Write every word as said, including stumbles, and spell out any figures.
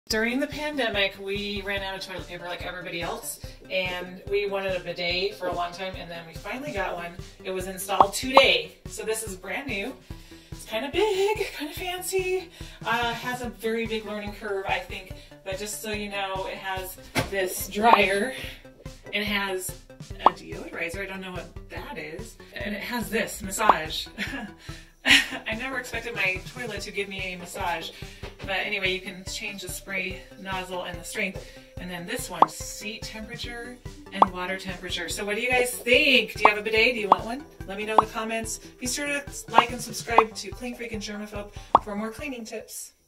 During the pandemic, we ran out of toilet paper like everybody else, and we wanted a bidet for a long time, and then we finally got one. It was installed today, so this is brand new. It's kind of big, kind of fancy, uh, has a very big learning curve, I think, but just so you know, it has this dryer, and it has a deodorizer, I don't know what that is, and it has this massage. I never expected my toilet to give me a massage, but anyway, you can change the spray nozzle and the strength, and then this one, seat temperature and water temperature. So what do you guys think? Do you have a bidet? Do you want one? Let me know in the comments. Be sure to like and subscribe to Clean Freak and Germaphobe for more cleaning tips.